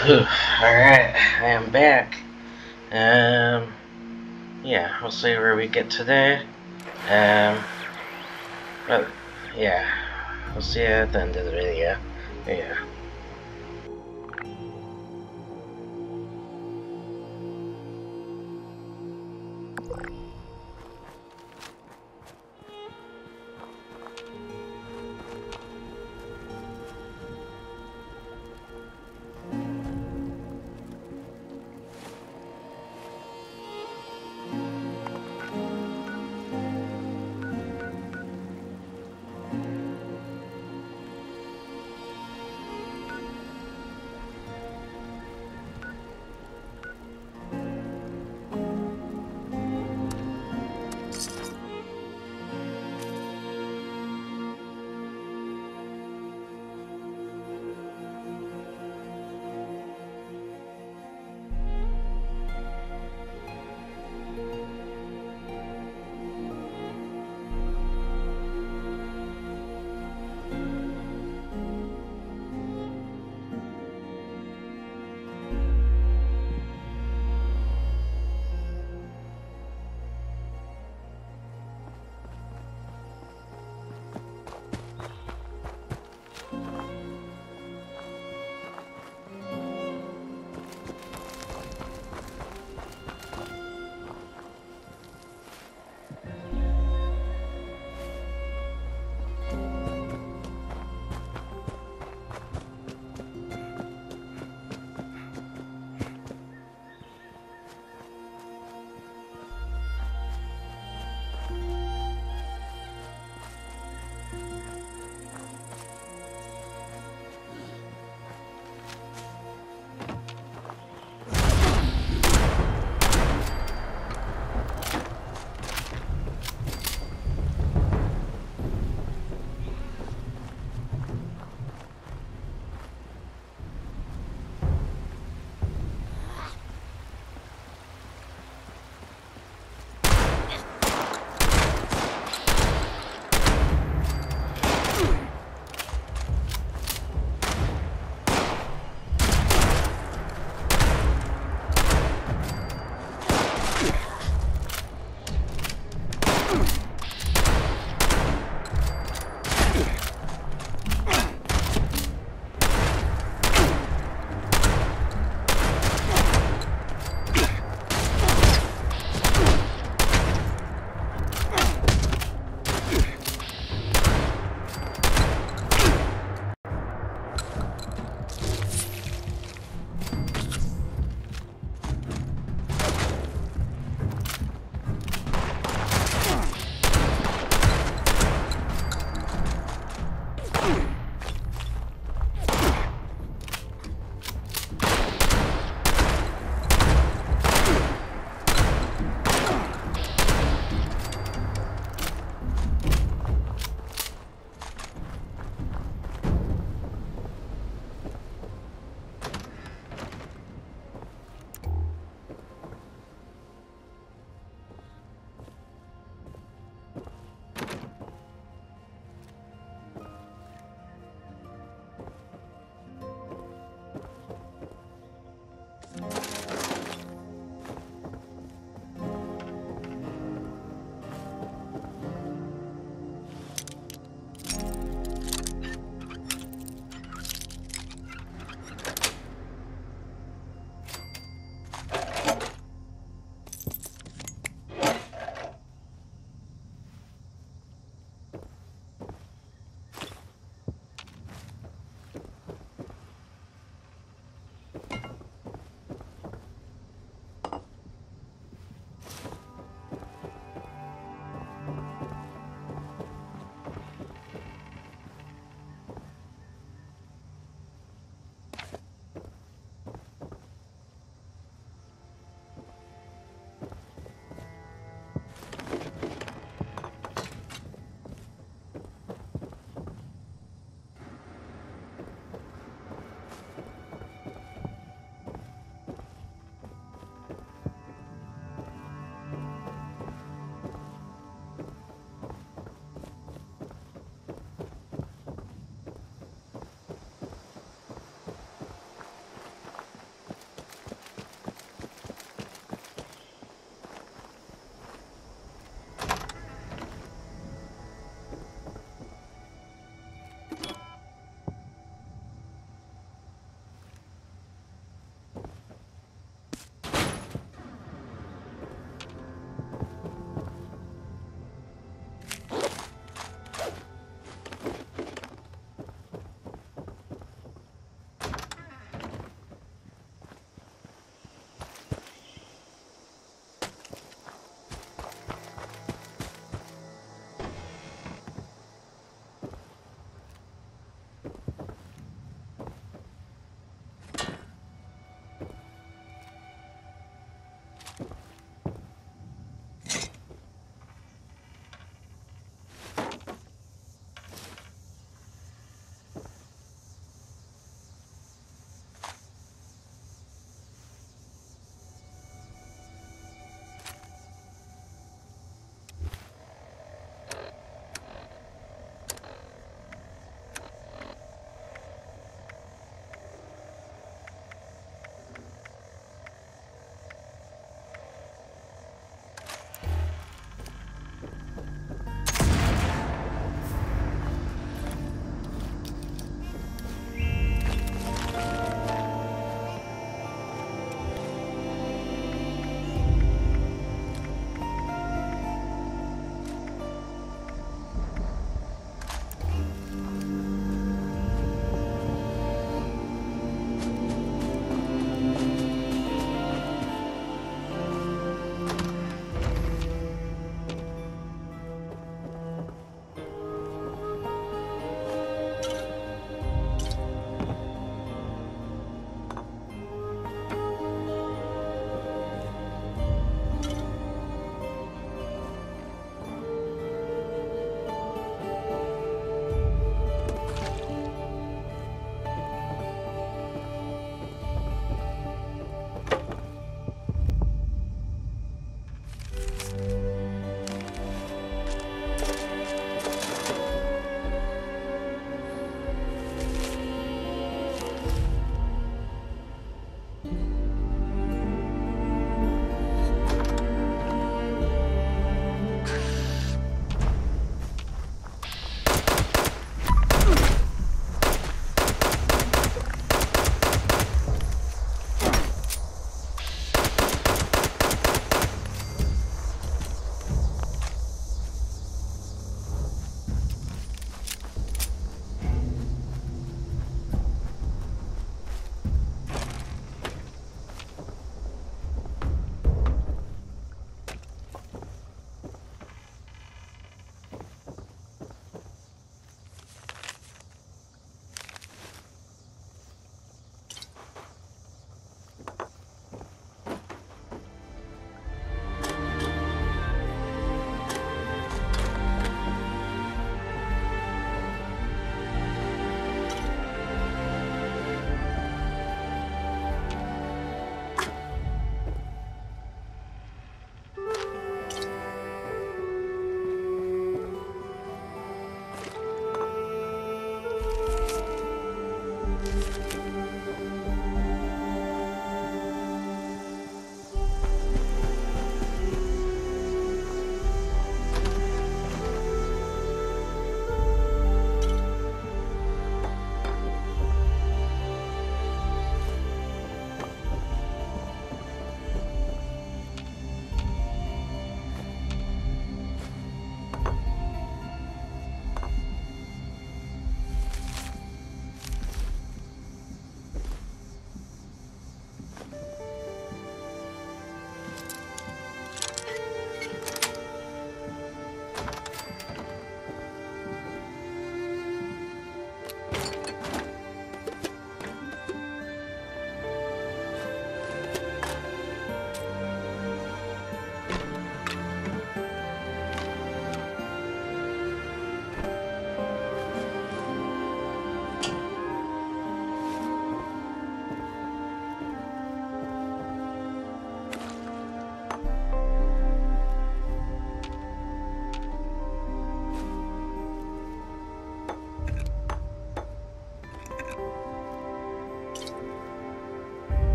Alright, I am back. Um, yeah, we'll see where we get today. Um, but, yeah, we'll see you at the end of the video. Yeah.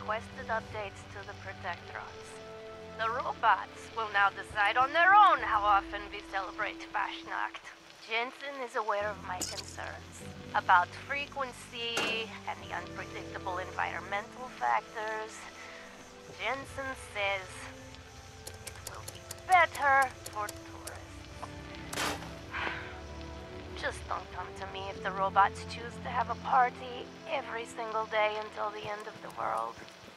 requested updates to the Protectrons. The robots will now decide on their own how often we celebrate Fashnacht. Jensen is aware of my concerns about frequency and the unpredictable environmental factors. Jensen says it will be better for tourists. Just don't come to me if the robots choose to have a party every single day until the end of the world.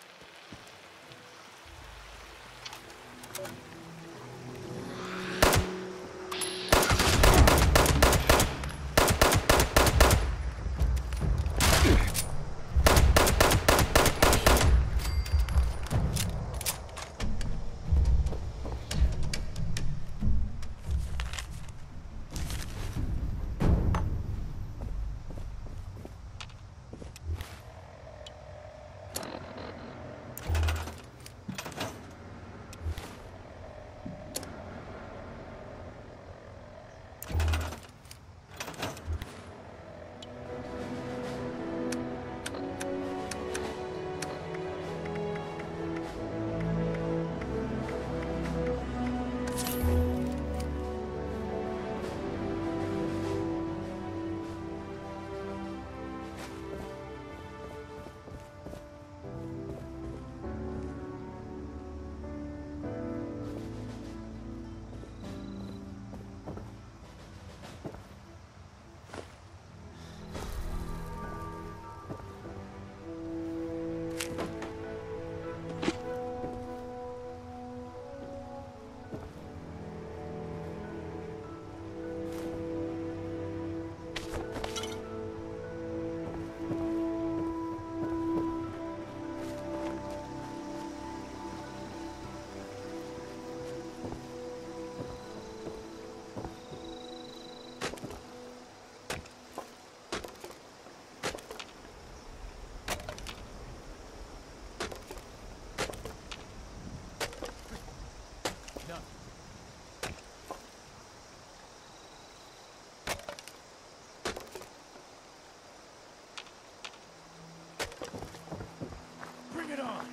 Bring it on!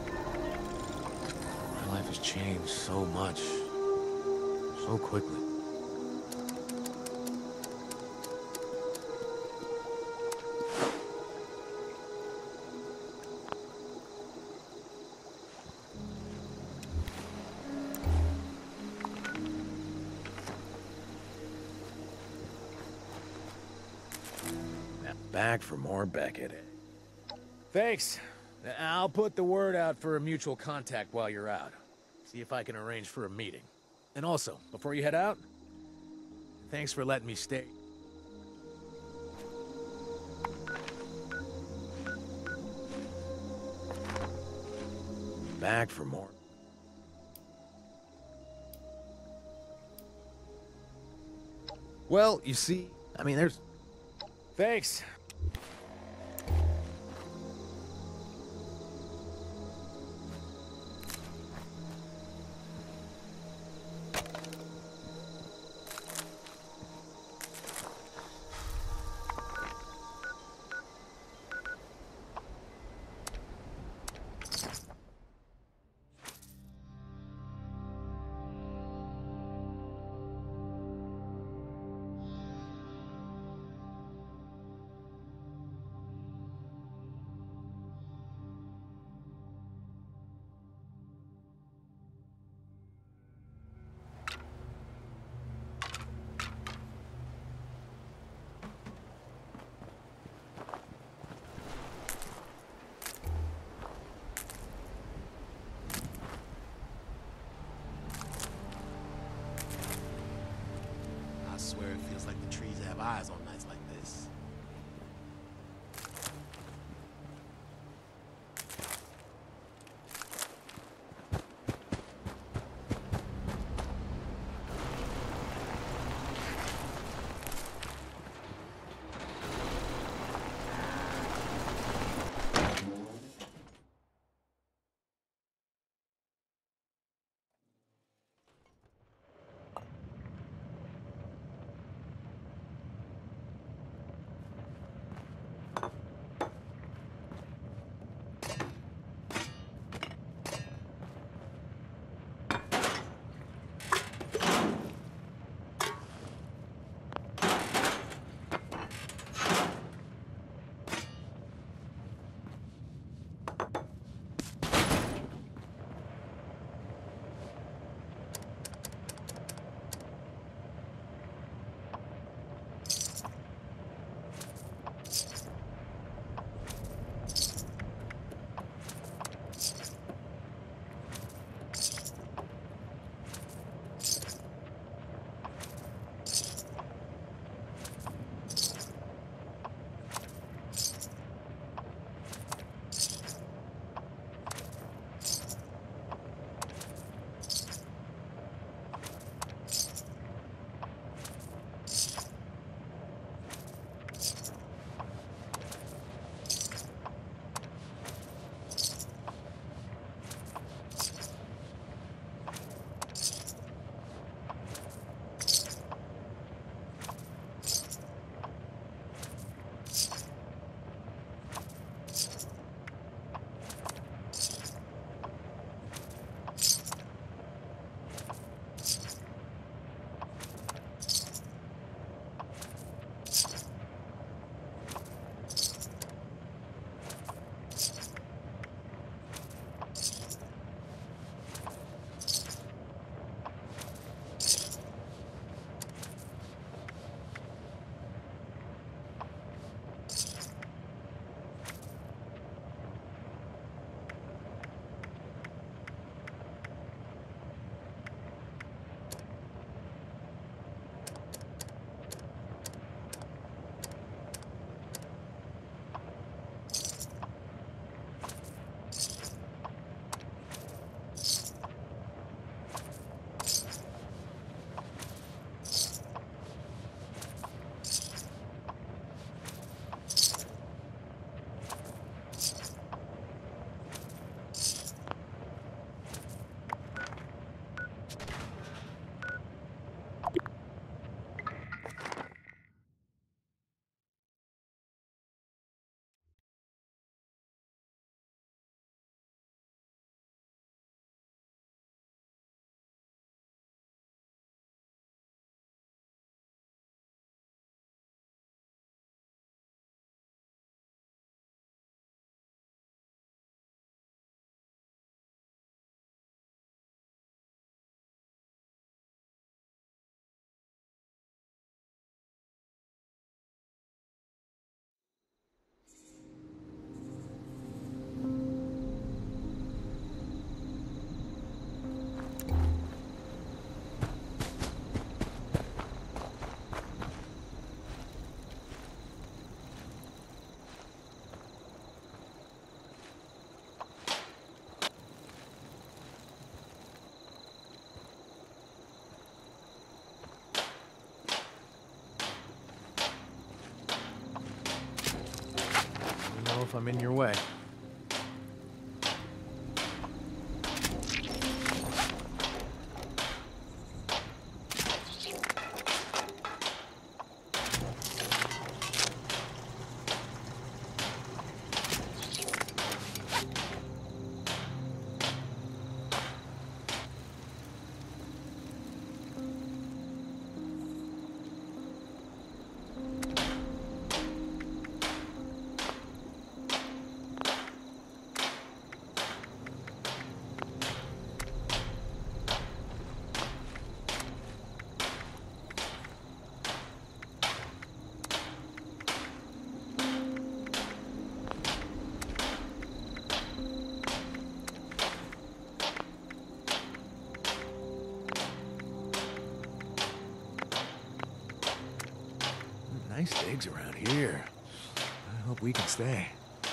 changed so much, so quickly. Back for more Beckett. Thanks. I'll put the word out for a mutual contact while you're out. See if I can arrange for a meeting. And also, before you head out, thanks for letting me stay. Back for more. Well, you see, I mean, there's... Thanks. I swear it feels like the trees have eyes on nights like this. if I'm in your way. Nice digs around here. I hope we can stay.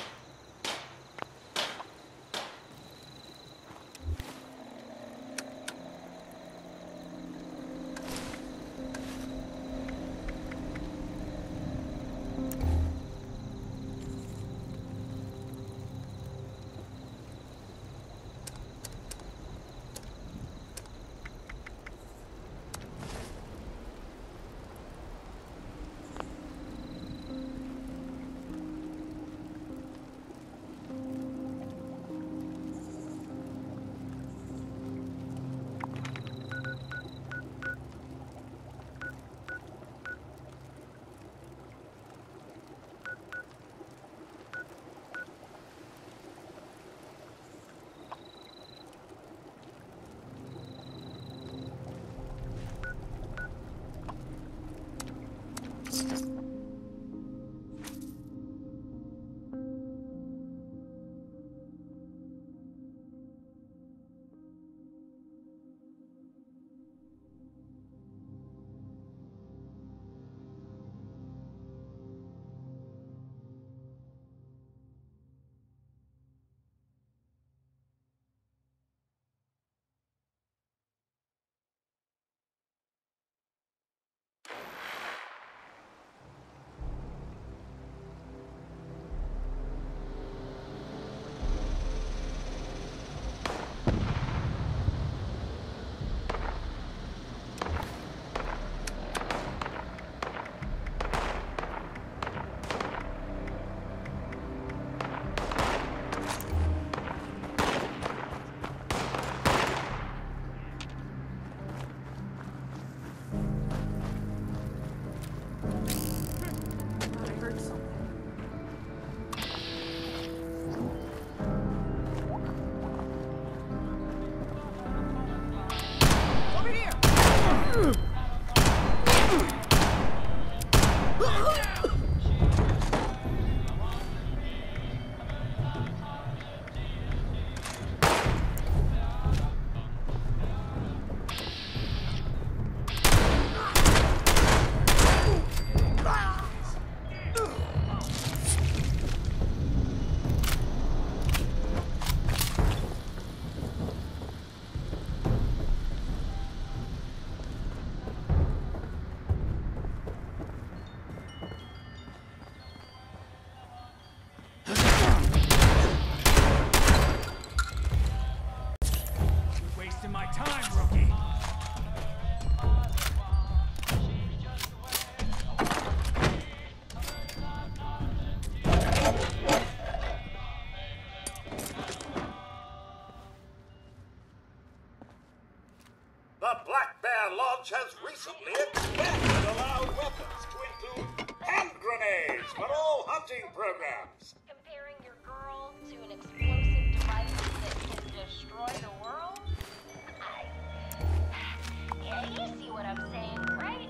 The Black Bear Lodge has recently expanded allowed weapons to include hand grenades for all hunting programs. Comparing your girl to an explosive device that can destroy the world? Yeah, you see what I'm saying, right?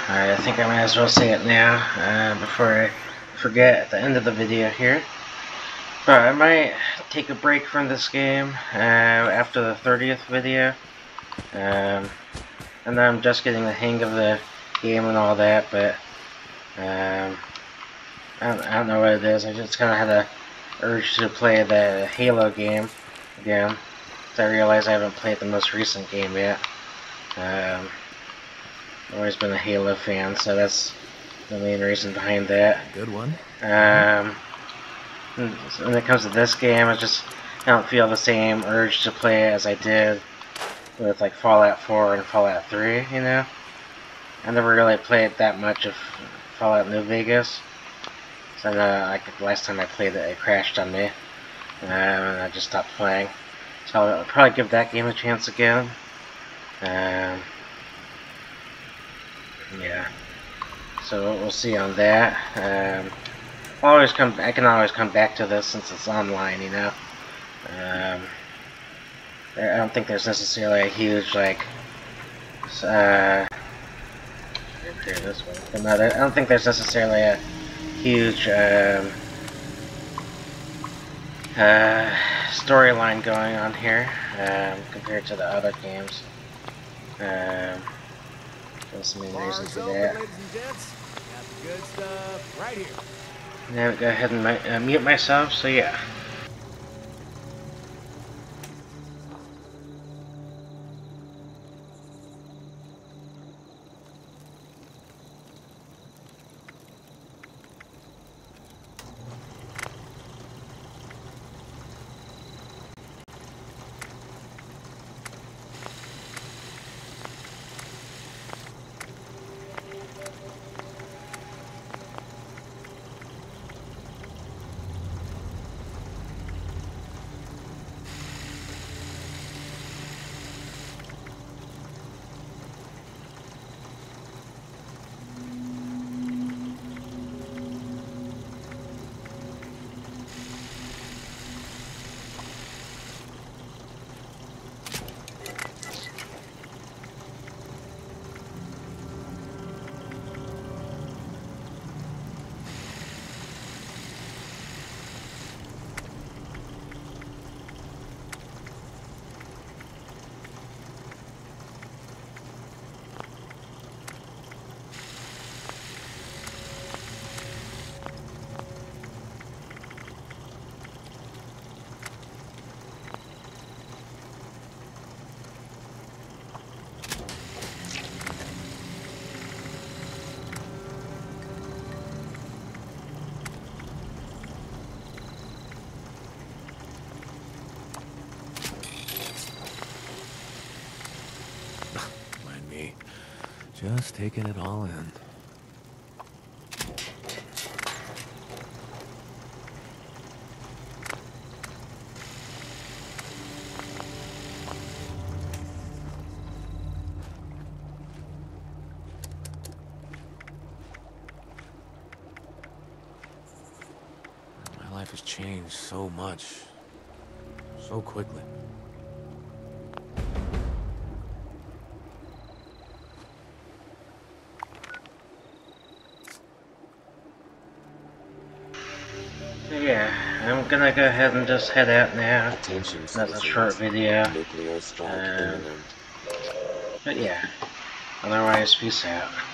Alright, I think I might as well say it now, before I forget at the end of the video here. But I might take a break from this game after the 30th video. And then I'm just getting the hang of the game and all that, but I don't know what it is. I just kind of had a urge to play the Halo game again. So I realize I haven't played the most recent game yet. I've always been a Halo fan, so that's the main reason behind that. Good one. When it comes to this game, I don't feel the same urge to play it as I did with like Fallout 4 and Fallout 3, you know? I never really played that much of Fallout New Vegas. So like the last time I played it, it crashed on me. And I just stopped playing. So I'll probably give that game a chance again. Yeah. So we'll see on that. I can always come back to this since it's online, you know. I don't think there's necessarily a huge like. This one. I don't think there's necessarily a huge storyline going on here compared to the other games. There's some main reasons for that. Ladies and gents, got the good stuff right here. Now go ahead and mute myself. So yeah. Just taking it all in. My life has changed so much, so quickly. Yeah, I'm gonna go ahead and just head out now. That's a short video. But yeah, otherwise, peace out.